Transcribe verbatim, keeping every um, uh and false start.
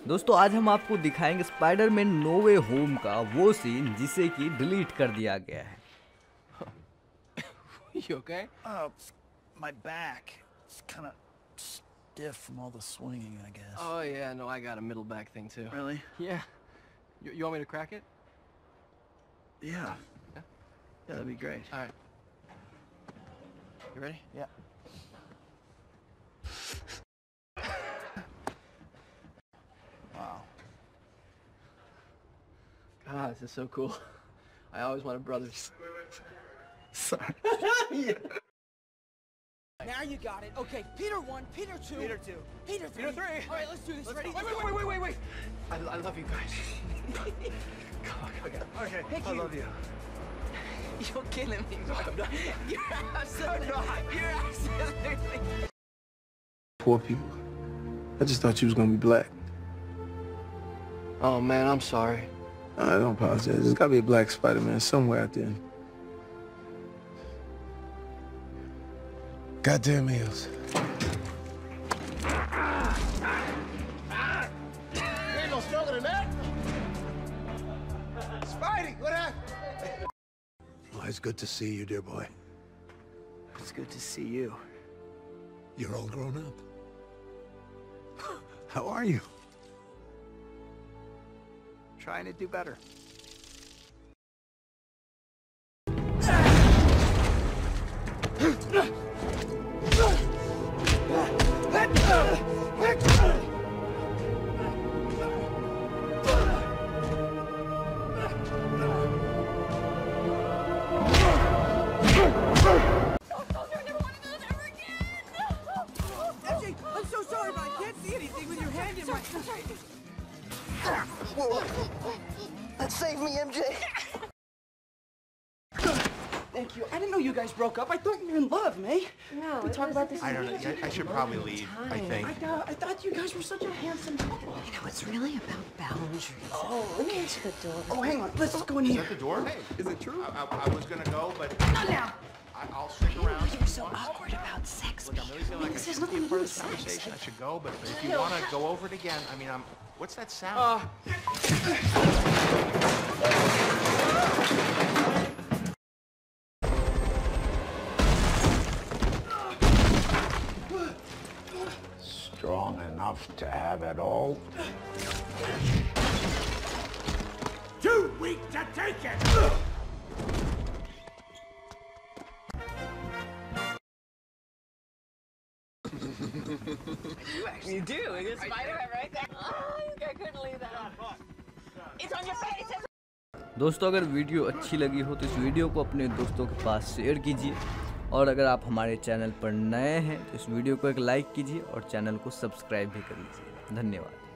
दोस्तों आज हम आपको दिखाएंगे स्पाइडरमैन नो वे होम का वो सीन जिसे कि डिलीट कर दिया गया है। You okay? Uh, my back. It's kind of stiff from all the swinging, I guess. Oh yeah, no, I got a middle back thing too. Really? Yeah. You, you want me to crack it? Yeah. Yeah? Yeah, that'd be great. All right. You ready? Yeah. Wow. God, this is so cool. I always wanted brothers. Sorry. Yeah. Now you got it. Okay, Peter one, Peter two. Peter two. Peter three. Peter three. All right, let's do this. Let's Ready? go. Wait, wait, wait, wait, wait, wait. I, I love you guys. Come on, come on. Okay, Thank I you. love you. You're killing me. No, I'm not. You're absolutely. You're absolutely. Poor people. I just thought you was gonna be black. Oh man, I'm sorry. I don't apologize. There's gotta be a black Spider-Man somewhere out there. Goddamn eels. Ain't no stronger than that. Spidey, what happened? Well, it's good to see you, dear boy. It's good to see you. You're all grown up. How are you? Trying to do better. M J, I'm so sorry, but I can't see anything with your hand in my. Save me, M J. Thank you. I didn't know you guys broke up. I thought you were in love, May. No, we it talk was about a this. good I don't know. time. I should probably leave, I think. I thought I thought you guys were such a handsome couple. You know, it's really about boundaries. Oh, Let me answer the door. oh, hang on. Let's go in Is here. that the door? Hey, Is it true? I, I, I was gonna go, but Not now. I, I'll stick around. You're so awkward about sex, Look, I'm really feeling like I This has should be a nothing to part do of this with sex. conversation. I should go, but if you want to go over it again, I mean, I'm. What's that sound? Uh, Strong enough to have it all. Too weak to take it. you do. It's Spider-Man right there. Oh, I couldn't leave that on. It's on your face. दोस्तों अगर video अच्छी लगी हो तो इस video को अपने दोस्तों के पास शेयर कीजिए और अगर आप हमारे चैनल पर नए हैं तो इस वीडियो को एक लाइक कीजिए और चैनल को सब्सक्राइब भी कर लीजिए। धन्यवाद।